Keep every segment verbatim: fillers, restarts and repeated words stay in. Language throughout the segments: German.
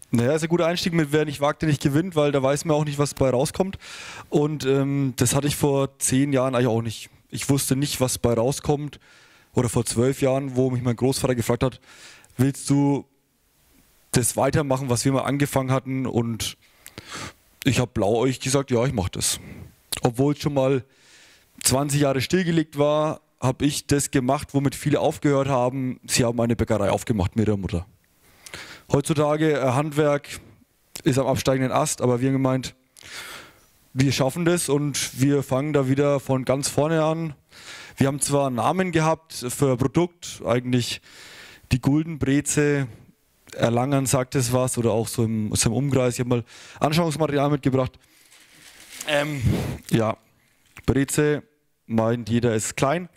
Naja, ist ein guter Einstieg mit wer nicht wagt, der nicht gewinnt, weil da weiß man auch nicht, was bei rauskommt. Und ähm, das hatte ich vor zehn Jahren eigentlich auch nicht. Ich wusste nicht, was bei rauskommt. Oder vor zwölf Jahren, wo mich mein Großvater gefragt hat, willst du das weitermachen, was wir mal angefangen hatten? Und ich habe blauäugig gesagt, ja, ich mache das. Obwohl es schon mal zwanzig Jahre stillgelegt war, habe ich das gemacht, womit viele aufgehört haben. Sie haben eine Bäckerei aufgemacht mit ihrer Mutter. Heutzutage äh, Handwerk ist am absteigenden Ast, aber wir haben gemeint, wir schaffen das und wir fangen da wieder von ganz vorne an. Wir haben zwar einen Namen gehabt für ein Produkt, eigentlich die Guldenbreze, Erlangen sagt es was oder auch so im, so im Umkreis. Ich habe mal Anschauungsmaterial mitgebracht. Ähm, ja, Breze meint jeder ist klein.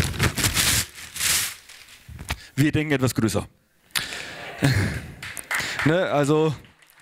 Wir denken etwas größer. Ne, also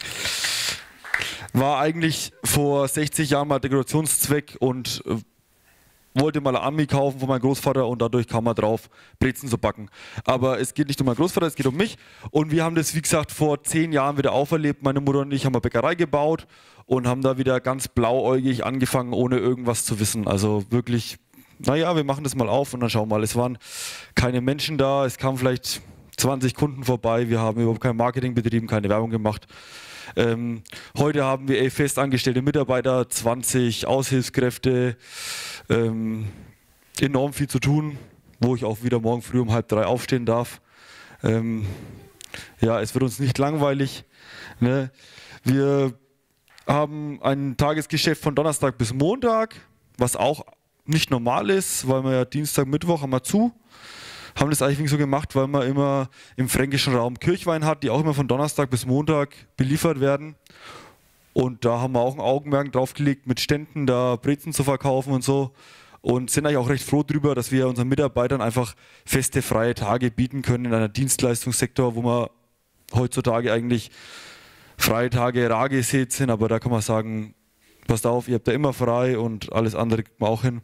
war eigentlich vor sechzig Jahren mal Dekorationszweck und äh, wollte mal eine Ami kaufen von meinem Großvater und dadurch kam er drauf, Brezen zu backen. Aber es geht nicht um meinen Großvater, es geht um mich. Und wir haben das, wie gesagt, vor zehn Jahren wieder auferlebt. Meine Mutter und ich haben eine Bäckerei gebaut und haben da wieder ganz blauäugig angefangen, ohne irgendwas zu wissen. Also wirklich, naja, wir machen das mal auf und dann schauen wir mal. Es waren keine Menschen da, es kamen vielleicht zwanzig Kunden vorbei, wir haben überhaupt kein Marketing betrieben, keine Werbung gemacht. Ähm, heute haben wir elf festangestellte Mitarbeiter, zwanzig Aushilfskräfte, ähm, enorm viel zu tun, wo ich auch wieder morgen früh um halb drei aufstehen darf. Ähm, ja, es wird uns nicht langweilig. Ne? Wir haben ein Tagesgeschäft von Donnerstag bis Montag, was auch nicht normal ist, weil wir ja Dienstag, Mittwoch haben wir zu. Haben das eigentlich so gemacht, weil man immer im fränkischen Raum Kirchwein hat, die auch immer von Donnerstag bis Montag beliefert werden. Und da haben wir auch ein Augenmerk drauf gelegt, mit Ständen da Brezen zu verkaufen und so. Und sind eigentlich auch recht froh drüber, dass wir unseren Mitarbeitern einfach feste, freie Tage bieten können in einem Dienstleistungssektor, wo man heutzutage eigentlich freie Tage rar gesät sind. Aber da kann man sagen, passt auf, ihr habt da immer frei und alles andere kriegt man auch hin.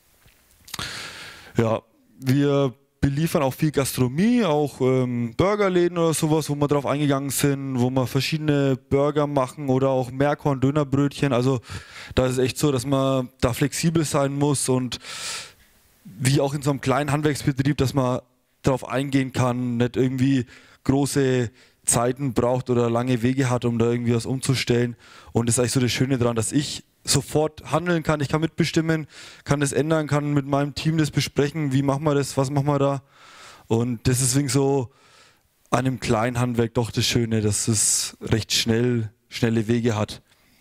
Ja, wir beliefern auch viel Gastronomie, auch ähm, Burgerläden oder sowas, wo wir drauf eingegangen sind, wo wir verschiedene Burger machen oder auch Meerkorn, Dönerbrötchen. Also da ist es echt so, dass man da flexibel sein muss und wie auch in so einem kleinen Handwerksbetrieb, dass man darauf eingehen kann, nicht irgendwie große Zeiten braucht oder lange Wege hat, um da irgendwie was umzustellen. Und das ist eigentlich so das Schöne daran, dass ich sofort handeln kann, ich kann mitbestimmen, kann das ändern, kann mit meinem Team das besprechen, wie machen wir das, was machen wir da. Und das ist deswegen so an einem kleinen Handwerk doch das Schöne, dass es recht schnell, schnelle Wege hat.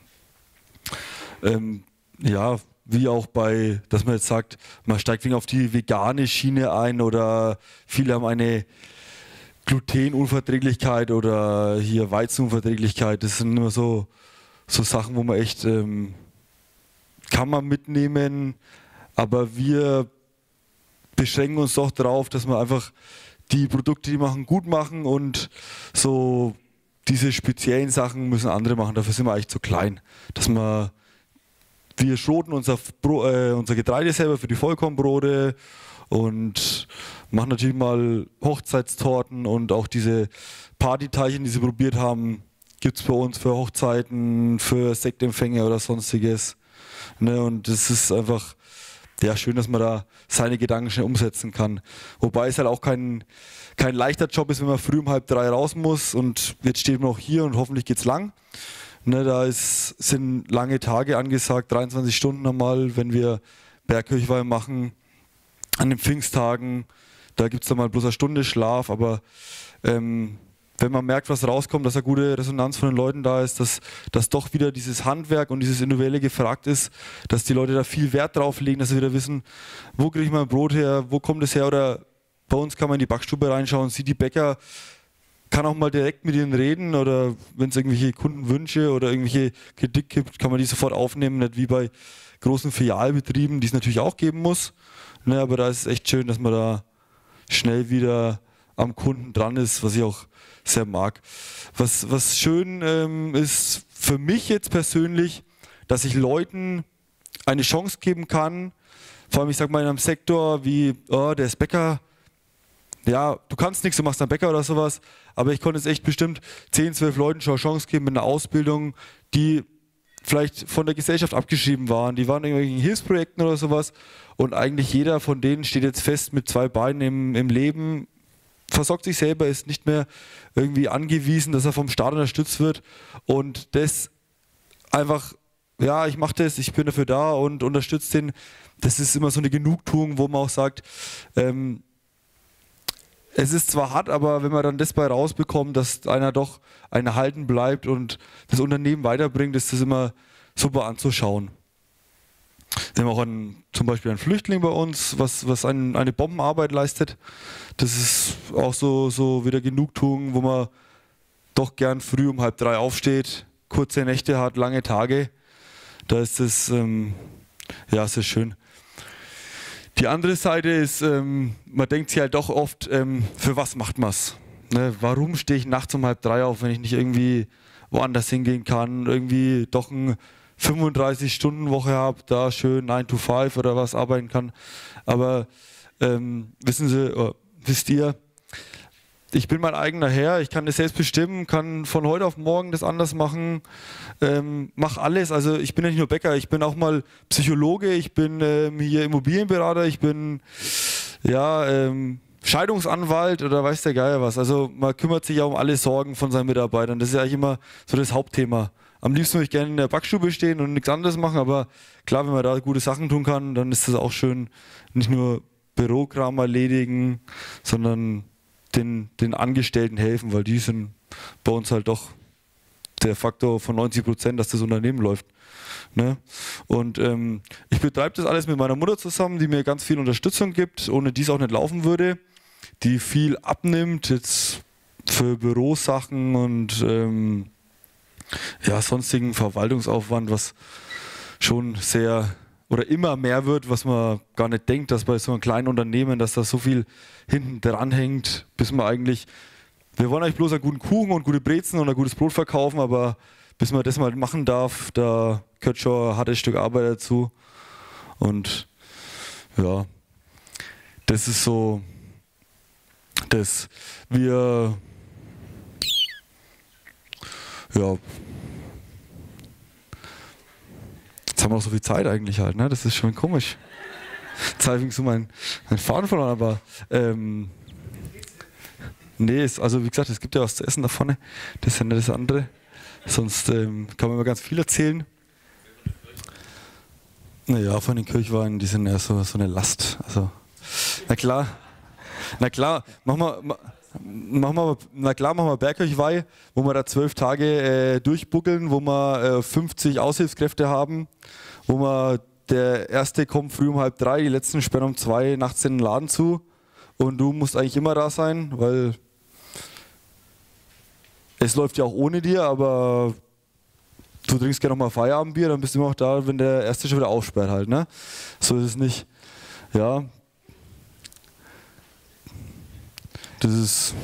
Ähm, ja, wie auch bei, dass man jetzt sagt, man steigt wegen auf die vegane Schiene ein oder viele haben eine Glutenunverträglichkeit oder hier Weizenunverträglichkeit. Das sind immer so, so Sachen, wo man echt ähm, kann man mitnehmen, aber wir beschränken uns doch darauf, dass wir einfach die Produkte, die wir machen, gut machen und so diese speziellen Sachen müssen andere machen. Dafür sind wir eigentlich zu klein, dass wir wir schroten unser, Bro, äh, unser Getreide selber für die Vollkornbrote und machen natürlich mal Hochzeitstorten und auch diese Partyteilchen, die sie probiert haben, gibt es bei uns für Hochzeiten, für Sektempfänge oder sonstiges. Ne, und das ist einfach ja, schön, dass man da seine Gedanken schnell umsetzen kann. Wobei es halt auch kein, kein leichter Job ist, wenn man früh um halb drei raus muss und jetzt steht man noch hier und hoffentlich geht es lang. Ne, da ist, sind lange Tage angesagt, dreiundzwanzig Stunden einmal, wenn wir Bergkirchweih machen. An den Pfingsttagen, da gibt es dann mal bloß eine Stunde Schlaf, aber ähm, wenn man merkt, was rauskommt, dass eine gute Resonanz von den Leuten da ist, dass, dass doch wieder dieses Handwerk und dieses Individuelle gefragt ist, dass die Leute da viel Wert drauf legen, dass sie wieder wissen, wo kriege ich mein Brot her, wo kommt es her, oder bei uns kann man in die Backstube reinschauen, sieht die Bäcker, kann auch mal direkt mit ihnen reden oder wenn es irgendwelche Kundenwünsche oder irgendwelche Kritik gibt, kann man die sofort aufnehmen, nicht wie bei großen Filialbetrieben, die es natürlich auch geben muss. Ne, aber da ist es echt schön, dass man da schnell wieder am Kunden dran ist, was ich auch sehr mag. Was, was schön ähm, ist für mich jetzt persönlich, dass ich Leuten eine Chance geben kann, vor allem ich sag mal in einem Sektor wie, oh, der ist Bäcker, ja, du kannst nichts, du machst einen Bäcker oder sowas, aber ich konnte jetzt echt bestimmt zehn, zwölf Leuten schon eine Chance geben mit einer Ausbildung, die vielleicht von der Gesellschaft abgeschrieben waren, die waren in irgendwelchen Hilfsprojekten oder sowas und eigentlich jeder von denen steht jetzt fest mit zwei Beinen im, im Leben, versorgt sich selber, ist nicht mehr irgendwie angewiesen, dass er vom Staat unterstützt wird und das einfach, ja, ich mache das, ich bin dafür da und unterstütze den, das ist immer so eine Genugtuung, wo man auch sagt, ähm, es ist zwar hart, aber wenn man dann das bei rausbekommt, dass einer doch einen erhalten bleibt und das Unternehmen weiterbringt, ist das immer super anzuschauen. Wir haben auch einen, zum Beispiel einen Flüchtling bei uns, was, was ein, eine Bombenarbeit leistet. Das ist auch so, so wieder Genugtuung, wo man doch gern früh um halb drei aufsteht, kurze Nächte hat, lange Tage. Da ist es ähm, ja, sehr schön. Die andere Seite ist, ähm, man denkt sich halt doch oft, ähm, für was macht man es? Ne? Warum stehe ich nachts um halb drei auf, wenn ich nicht irgendwie woanders hingehen kann, irgendwie doch eine fünfunddreißig-Stunden-Woche habe, da schön nine to five oder was arbeiten kann. Aber ähm, wissen Sie, oh, wisst ihr, ich bin mein eigener Herr, ich kann das selbst bestimmen, kann von heute auf morgen das anders machen, ähm, mache alles. Also ich bin ja nicht nur Bäcker, ich bin auch mal Psychologe, ich bin ähm, hier Immobilienberater, ich bin ja ähm, Scheidungsanwalt oder weiß der Geier was. Also man kümmert sich ja um alle Sorgen von seinen Mitarbeitern. Das ist ja eigentlich immer so das Hauptthema. Am liebsten würde ich gerne in der Backstube stehen und nichts anderes machen, aber klar, wenn man da gute Sachen tun kann, dann ist das auch schön, nicht nur Bürokram erledigen, sondern Den, den Angestellten helfen, weil die sind bei uns halt doch der Faktor von neunzig Prozent, dass das Unternehmen läuft. Ne? Und ähm, ich betreibe das alles mit meiner Mutter zusammen, die mir ganz viel Unterstützung gibt, ohne die es auch nicht laufen würde, die viel abnimmt, jetzt für Bürosachen und ähm, ja, sonstigen Verwaltungsaufwand, was schon sehr oder immer mehr wird, was man gar nicht denkt, dass bei so einem kleinen Unternehmen, dass da so viel hinten dran hängt, bis man eigentlich, wir wollen eigentlich bloß einen guten Kuchen und gute Brezen und ein gutes Brot verkaufen, aber bis man das mal machen darf, da gehört schon ein hartes Stück Arbeit dazu und ja, das ist so, dass wir, ja, jetzt haben wir noch so viel Zeit eigentlich halt, ne? Das ist schon komisch. Jetzt habe ich so meinen mein Faden verloren, aber ähm, nee, ist, also wie gesagt, es gibt ja was zu essen da vorne, das ist ja nicht das andere. Sonst ähm, kann man immer ganz viel erzählen. Naja, von den Kirchweinen, die sind ja so, so eine Last. Also, na klar, na klar, machen wir, machen wir, na klar machen wir Bergkirchweih, wo wir da zwölf Tage äh, durchbuckeln, wo wir äh, fünfzig Aushilfskräfte haben, wo wir, der erste kommt früh um halb drei, die letzten sperren um zwei nachts den Laden zu und du musst eigentlich immer da sein, weil es läuft ja auch ohne dir, aber du trinkst gerne nochmal Feierabendbier, dann bist du immer auch da, wenn der erste schon wieder aufsperrt halt, ne? So ist es nicht. Ja. Das ist,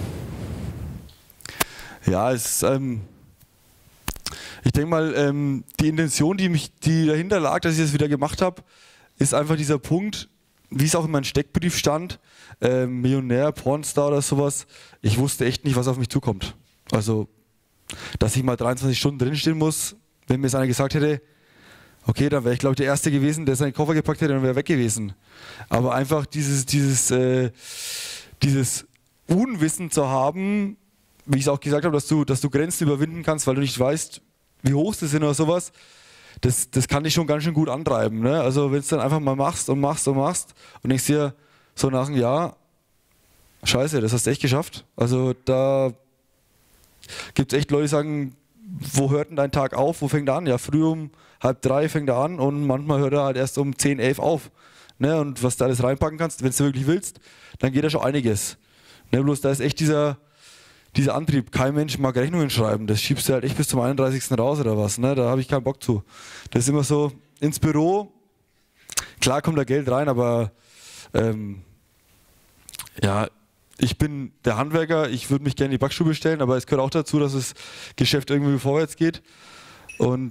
ja, es ist, ähm, ich denke mal, ähm, die Intention, die, mich, die dahinter lag, dass ich das wieder gemacht habe, ist einfach dieser Punkt, wie es auch in meinem Steckbrief stand, äh, Millionär, Pornstar oder sowas, ich wusste echt nicht, was auf mich zukommt. Also, dass ich mal dreiundzwanzig Stunden drinstehen muss, wenn mir es einer gesagt hätte, okay, dann wäre ich glaube ich der Erste gewesen, der seinen Koffer gepackt hätte und wäre weg gewesen. Aber einfach dieses, dieses, äh, dieses Unwissen zu haben, wie ich es auch gesagt habe, dass du, dass du Grenzen überwinden kannst, weil du nicht weißt, wie hoch sie sind oder sowas, das, das kann dich schon ganz schön gut antreiben. Ne? Also wenn du es dann einfach mal machst und machst und machst und denkst dir so nach einem Jahr, scheiße, das hast du echt geschafft. Also da gibt es echt Leute, die sagen, wo hört denn dein Tag auf, wo fängt er an? Ja, früh um halb drei fängt er an und manchmal hört er halt erst um zehn, elf auf. Ne? Und was du alles reinpacken kannst, wenn du wirklich willst, dann geht da schon einiges. Ne? Bloß da ist echt dieser Dieser Antrieb, kein Mensch mag Rechnungen schreiben, das schiebst du halt echt bis zum einunddreißigsten raus oder was, ne? Da habe ich keinen Bock zu. Das ist immer so, ins Büro, klar kommt da Geld rein, aber ähm, ja, ich bin der Handwerker, ich würde mich gerne in die Backstube stellen, aber es gehört auch dazu, dass das Geschäft irgendwie vorwärts geht und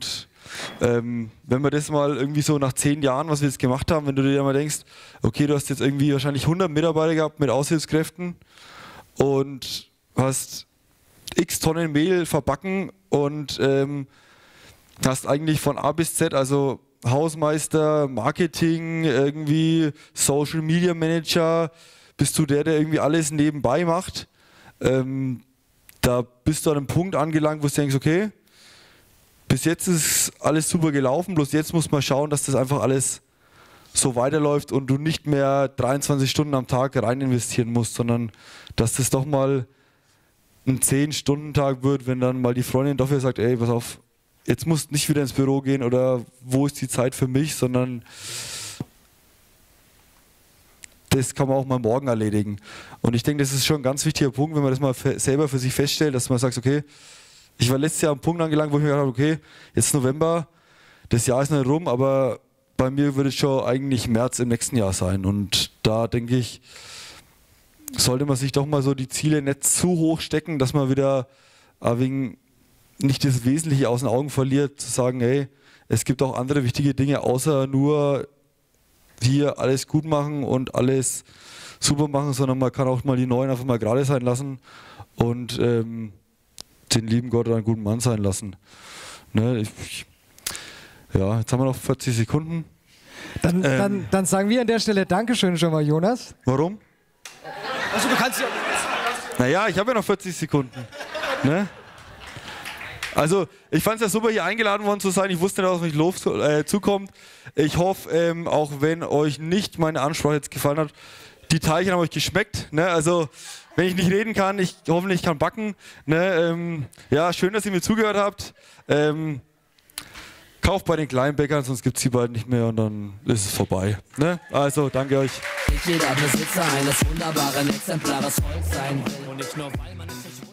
Ähm, wenn man das mal irgendwie so nach zehn Jahren, was wir jetzt gemacht haben, wenn du dir mal denkst, okay, du hast jetzt irgendwie wahrscheinlich hundert Mitarbeiter gehabt mit Aushilfskräften und hast x Tonnen Mehl verbacken und ähm, hast eigentlich von A bis Z, also Hausmeister, Marketing, irgendwie Social Media Manager, bist du der, der irgendwie alles nebenbei macht. Ähm, da bist du an einem Punkt angelangt, wo du denkst, okay, bis jetzt ist alles super gelaufen, bloß jetzt muss man schauen, dass das einfach alles so weiterläuft und du nicht mehr dreiundzwanzig Stunden am Tag rein investieren musst, sondern dass das doch mal ein zehn-Stunden-Tag wird, wenn dann mal die Freundin dafür sagt, ey, pass auf, jetzt musst du nicht wieder ins Büro gehen oder wo ist die Zeit für mich, sondern das kann man auch mal morgen erledigen. Und ich denke, das ist schon ein ganz wichtiger Punkt, wenn man das mal selber für sich feststellt, dass man sagt, okay, ich war letztes Jahr am Punkt angelangt, wo ich mir gedacht habe, okay, jetzt ist November, das Jahr ist nicht rum, aber bei mir würde es schon eigentlich März im nächsten Jahr sein. Und da denke ich, sollte man sich doch mal so die Ziele nicht zu hoch stecken, dass man wieder wegen nicht das Wesentliche aus den Augen verliert, zu sagen, hey, es gibt auch andere wichtige Dinge, außer nur hier alles gut machen und alles super machen, sondern man kann auch mal die Neuen einfach mal gerade sein lassen und ähm, den lieben Gott einen guten Mann sein lassen. Ne, ich, ja, jetzt haben wir noch vierzig Sekunden. Dann, ähm, dann, dann sagen wir an der Stelle Dankeschön schon mal, Jonas. Warum? Also du kannst ja... Naja, ich habe ja noch vierzig Sekunden. Ne? Also, ich fand es ja super, hier eingeladen worden zu sein. Ich wusste nicht, was mich Lob äh, zukommt. Ich hoffe, ähm, auch wenn euch nicht meine Ansprache jetzt gefallen hat, die Teilchen haben euch geschmeckt. Ne? Also, wenn ich nicht reden kann, ich hoffentlich kann backen. Ne? Ähm, ja, schön, dass ihr mir zugehört habt. Ähm, kauft bei den kleinen Bäckern, sonst gibt es die bald nicht mehr und dann ist es vorbei. Ne? Also, danke euch. Jeder Besitzer eines wunderbaren Exemplares Volk sein will und nicht nur, weil man es nicht